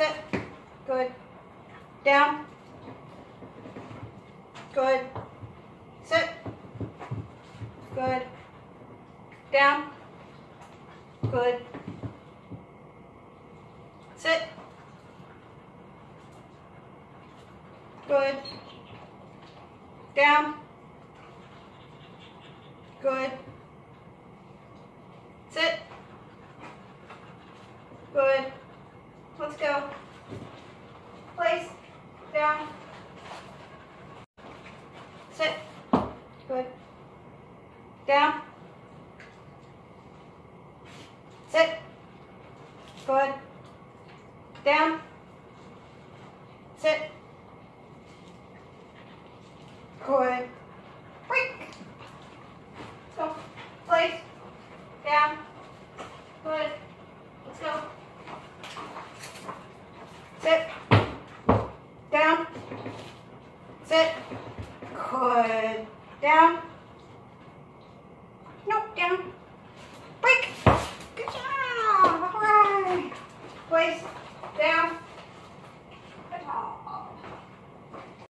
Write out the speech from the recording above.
Sit. Good. Down. Good. Sit. Good. Down. Good. Sit. Good. Down. Good. Sit. Good. Let's go. Place. Down. Sit. Good. Down. Sit. Good. Down. Sit. Good. Break. Let's go. Place. Down. Good. Let's go. Sit. Down. Sit. Good. Down. Nope, down.